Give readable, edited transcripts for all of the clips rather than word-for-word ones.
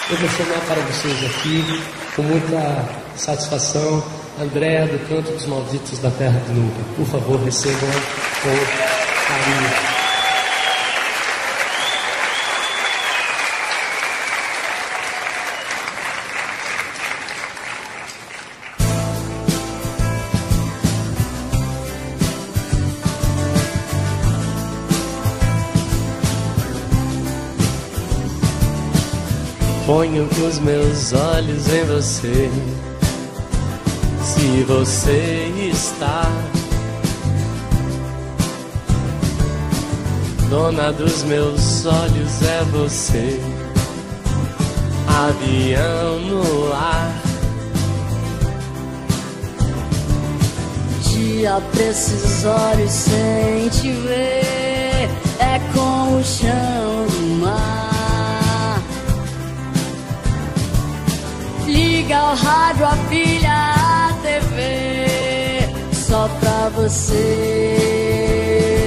Eu vou chamar para vocês aqui, com muita satisfação, Andréa do Canto dos Malditos da Terra de Nunca. Por favor, recebam com carinho. Ponho os meus olhos em você. Se você está dona dos meus olhos, é você. Avião no ar. Dia pra esses olhos sem te ver, é com o chão do mar. Liga o rádio, a pilha, a TV, só pra você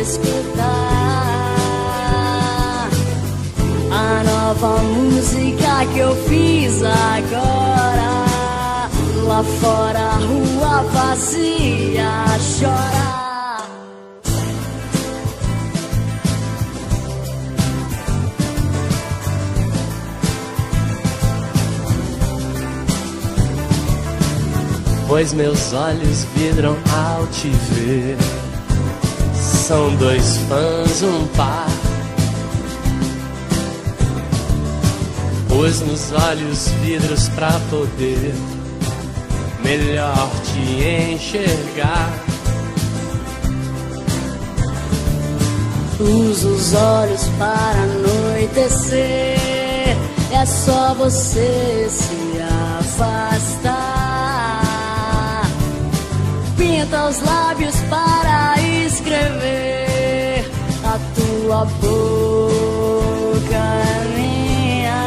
escutar a nova música que eu fiz agora. Lá fora a rua vazia chora. Pois meus olhos vidram ao te ver. São dois fãs, um par. Pôs nos olhos vidros pra poder melhor te enxergar. Usa os olhos para anoitecer, é só você se afastar. Pinta os lábios para escrever, a tua boca é minha.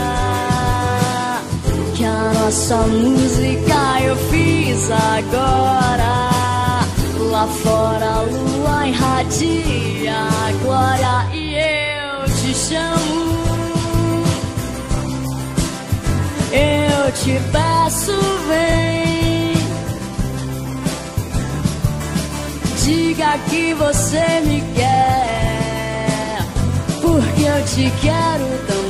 Que a nossa música eu fiz agora. Lá fora a lua irradia a glória e eu te chamo. Eu te peço, vem. Diga que você me quer, porque eu te quero também.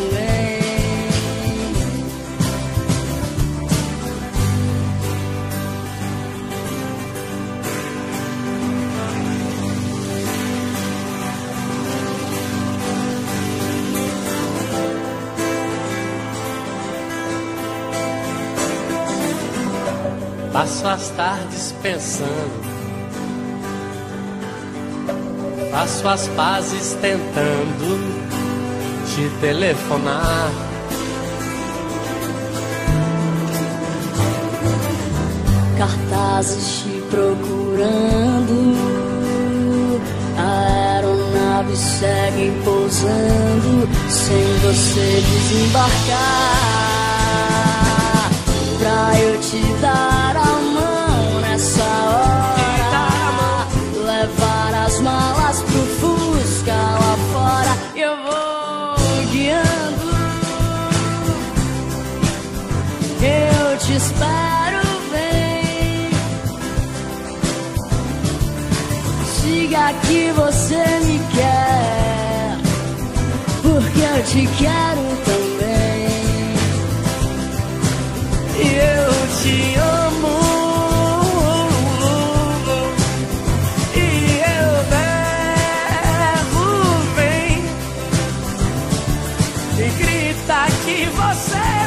Passo as tardes pensando, faço as pazes tentando te telefonar. Cartazes te procurando, aeronaves seguem pousando sem você desembarcar. Pra eu te dar a mão nessa hora, levar as malas pro Fusca lá fora, eu vou guiando. Eu te espero, vem. Diga que você me quer, porque eu te quero também. Eu te amo. Que você